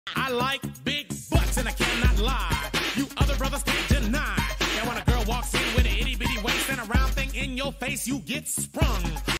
I like big butts and I cannot lie. You other brothers can't deny. Now when a girl walks in with an itty bitty waist and a round thing in your face, you get sprung.